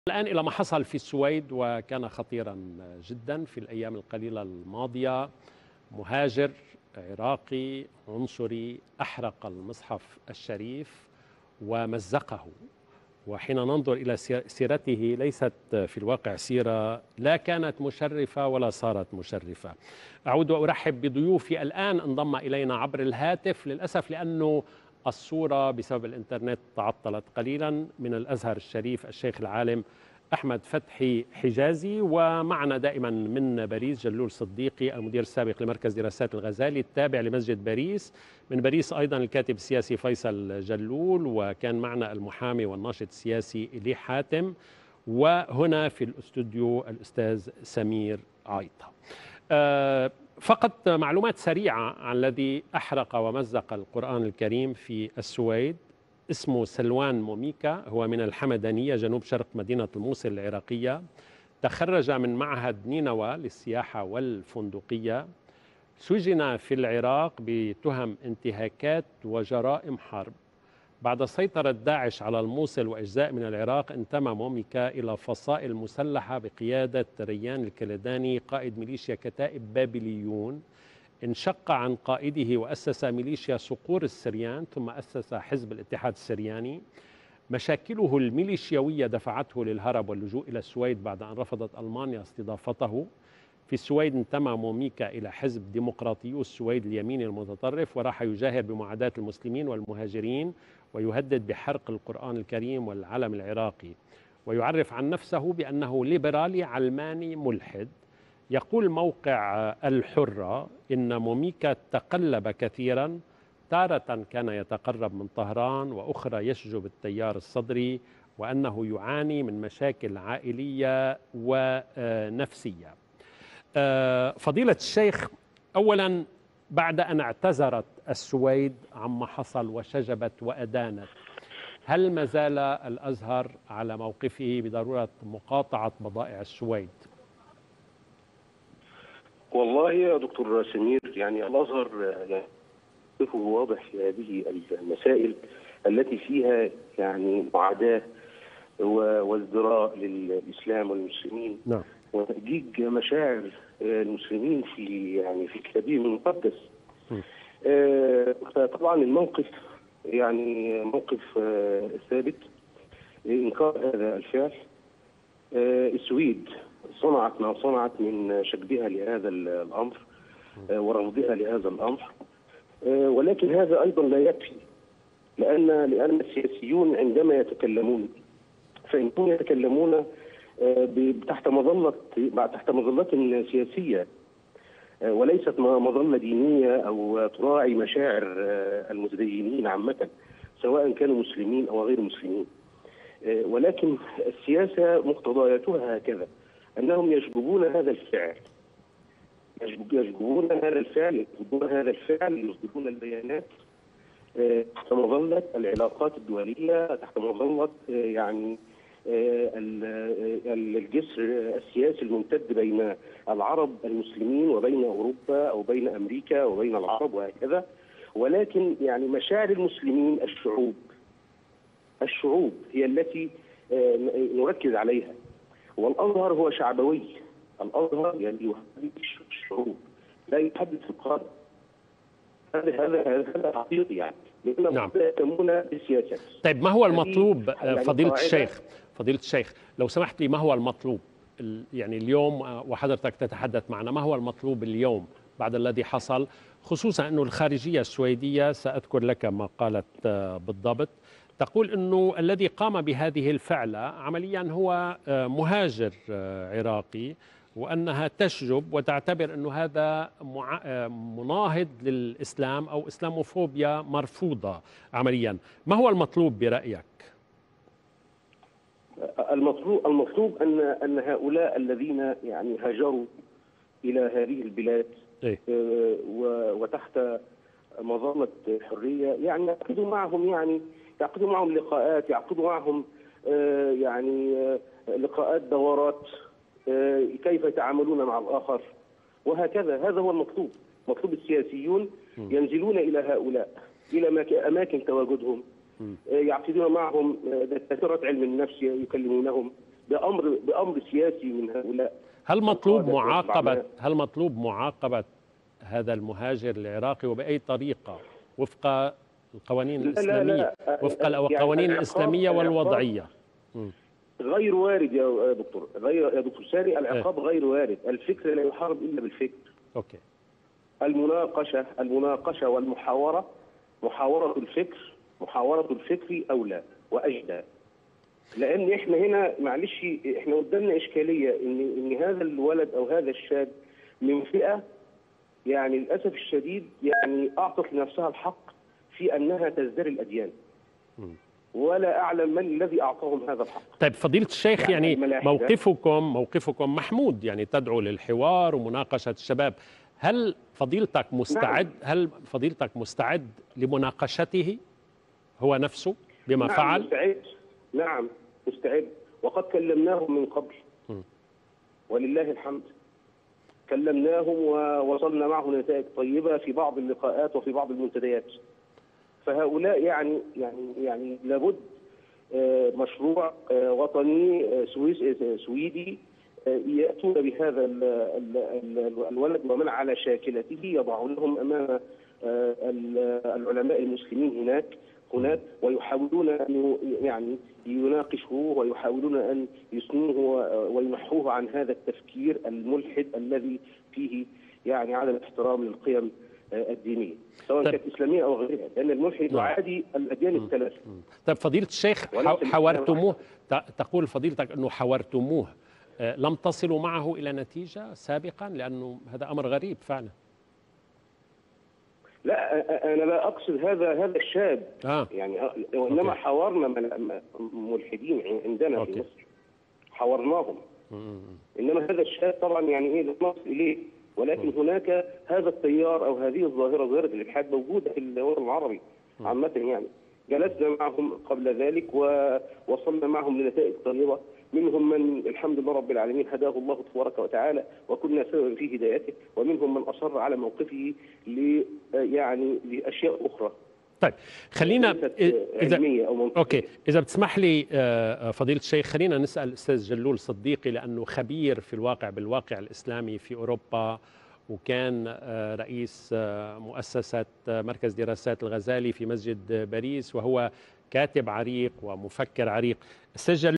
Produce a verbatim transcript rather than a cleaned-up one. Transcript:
الآن إلى ما حصل في السويد وكان خطيرا جدا في الأيام القليلة الماضية. مهاجر عراقي عنصري أحرق المصحف الشريف ومزقه، وحين ننظر إلى سيرته ليست في الواقع سيرة لا كانت مشرفة ولا صارت مشرفة. أعود وأرحب بضيوفي. الآن انضم إلينا عبر الهاتف للأسف لأنه الصورة بسبب الإنترنت تعطلت قليلا من الأزهر الشريف الشيخ العالم أحمد فتحي حجازي، ومعنا دائما من باريس جلول صديقي المدير السابق لمركز دراسات الغزالي التابع لمسجد باريس. من باريس أيضا الكاتب السياسي فيصل جلول، وكان معنا المحامي والناشط السياسي إلي حاتم، وهنا في الاستوديو الأستاذ سمير عايطة. أه فقط معلومات سريعة عن الذي أحرق ومزق القرآن الكريم في السويد. اسمه سلوان موميكا، هو من الحمدانية جنوب شرق مدينة الموصل العراقية. تخرج من معهد نينوى للسياحة والفندقية. سجن في العراق بتهم انتهاكات وجرائم حرب. بعد سيطرة داعش على الموصل وأجزاء من العراق انتمى موميكا إلى فصائل مسلحة بقيادة ريان الكلداني قائد ميليشيا كتائب بابليون. انشق عن قائده وأسس ميليشيا صقور السريان، ثم أسس حزب الاتحاد السرياني. مشاكله الميليشيوية دفعته للهرب واللجوء إلى السويد بعد أن رفضت ألمانيا استضافتها. في السويد انتمى موميكا إلى حزب ديمقراطيو السويد اليميني المتطرف، وراح يجاهر بمعاداة المسلمين والمهاجرين ويهدد بحرق القرآن الكريم والعلم العراقي، ويعرف عن نفسه بأنه ليبرالي علماني ملحد. يقول موقع الحرة إن موميكا تقلب كثيرا، تارة كان يتقرب من طهران وأخرى يشجب التيار الصدري، وأنه يعاني من مشاكل عائلية ونفسية. فضيلة الشيخ، أولا بعد أن اعتذرت السويد عما حصل وشجبت وأدانت، هل ما زال الأزهر على موقفه بضرورة مقاطعة بضائع السويد؟ والله يا دكتور سمير، يعني الأزهر يعني موقفه واضح في هذه المسائل التي فيها يعني معاداة وازدراء للإسلام والمسلمين. نعم. وتأجيج مشاعر المسلمين في يعني في كتابهم المقدس. فطبعا الموقف يعني موقف ثابت إنكار هذا الفعل. السويد صنعت ما صنعت من شجبها لهذا الأمر ورفضها لهذا الأمر، ولكن هذا أيضا لا يكفي، لأن لأن السياسيون عندما يتكلمون فإنهم يتكلمون تحت مظلة تحت مظلة سياسية وليست مظلة دينية أو تراعي مشاعر المتدينين عامة سواء كانوا مسلمين أو غير مسلمين. ولكن السياسة مقتضياتها هكذا، أنهم يشجبون هذا الفعل يشجبون هذا الفعل يشجبون هذا الفعل يصدرون البيانات تحت مظلة العلاقات الدولية، تحت مظلة يعني الجسر السياسي الممتد بين العرب المسلمين وبين أوروبا أو بين أمريكا وبين العرب وهكذا. ولكن يعني مشاعر المسلمين الشعوب الشعوب هي التي نركز عليها، والأزهر هو شعبوي. الأزهر يعني يحدث الشعوب لا يحدث القادة. هذا هذا هذا حقيقي يعني، لأنهم نعم. يهتمون بالسياسة. طيب ما هو المطلوب فضيلة الشيخ؟ فضيلة الشيخ لو سمحت لي، ما هو المطلوب يعني اليوم وحضرتك تتحدث معنا؟ ما هو المطلوب اليوم بعد الذي حصل، خصوصا أنه الخارجية السويدية سأذكر لك ما قالت بالضبط، تقول أنه الذي قام بهذه الفعلة عمليا هو مهاجر عراقي، وأنها تشجب وتعتبر أنه هذا مناهض للإسلام أو إسلاموفوبيا مرفوضة عمليا. ما هو المطلوب برأيك؟ المطلوب المطلوب أن أن هؤلاء الذين يعني هاجروا إلى هذه البلاد إيه؟ وتحت مظلة الحرية يعني يعقدوا معهم يعني يعقدوا معهم لقاءات، يعقدوا معهم يعني لقاءات دورات كيف يتعاملون مع الآخر وهكذا. هذا هو المطلوب. مطلوب السياسيون ينزلون إلى هؤلاء إلى أماكن تواجدهم، يعقدون معهم دكاترة علم النفس، يكلمونهم بامر بامر سياسي من هؤلاء. هل مطلوب معاقبه هل مطلوب معاقبه هذا المهاجر العراقي وباي طريقه وفق القوانين الاسلاميه؟ لا لا وفق القوانين يعني الاسلاميه والوضعيه. غير وارد يا دكتور، غير يا دكتور ساري، العقاب اه. غير وارد، الفكر لا يحارب الا بالفكر. اوكي. المناقشه المناقشه والمحاوره، محاوره الفكر، محاوره الفكر اولى واجدى. لان احنا هنا معلش احنا قدامنا اشكاليه ان ان هذا الولد او هذا الشاب من فئه يعني للاسف الشديد يعني اعطت لنفسها الحق في انها تزدري الاديان. م. ولا اعلم من الذي اعطاهم هذا الحق. طيب فضيلة الشيخ، يعني, يعني موقفكم موقفكم محمود، يعني تدعو للحوار ومناقشة الشباب. هل فضيلتك مستعد نعم. هل فضيلتك مستعد لمناقشته هو نفسه بما نعم فعل؟ مستعد. نعم مستعد، وقد كلمناهم من قبل. م. ولله الحمد. كلمناهم ووصلنا معهم نتائج طيبة في بعض اللقاءات وفي بعض المنتديات. فهؤلاء يعني يعني يعني لابد مشروع وطني سويدي ياتون بهذا الولد ومن على شاكلته، يضعونهم امام العلماء المسلمين هناك هناك ويحاولون ان يعني يناقشوه ويحاولون ان يسنوه وينحوه عن هذا التفكير الملحد الذي فيه يعني عدم احترام للقيم الدينية سواء طيب. كانت إسلامية أو غيرها، لأن الملحد يعادي الأديان الثلاث. طيب فضيلة الشيخ، حاورتموه، تقول فضيلتك أنه حاورتموه، لم تصلوا معه إلى نتيجة سابقا؟ لأنه هذا أمر غريب فعلا. لا أنا لا أقصد هذا هذا الشاب آه. يعني وإنما أوكي. حاورنا ملحدين عندنا أوكي. في مصر حاورناهم. مم. إنما هذا الشاب طبعا يعني إيه نصل إليه، ولكن م. هناك هذا التيار او هذه الظاهره، ظاهره الالحاد، موجوده في الوطن العربي عامه. يعني جلسنا معهم قبل ذلك ووصلنا معهم لنتائج طيبه، منهم من الحمد لله رب العالمين هداه الله تبارك وتعالى وكنا سببا في هدايته، ومنهم من اصر على موقفه ل يعني لاشياء اخرى. طيب خلينا إذا أو اوكي اذا بتسمح لي فضيله الشيخ، خلينا نسال الاستاذ جلول صديقي، لانه خبير في الواقع بالواقع الاسلامي في اوروبا، وكان رئيس مؤسسه مركز دراسات الغزالي في مسجد باريس، وهو كاتب عريق ومفكر عريق. استاذ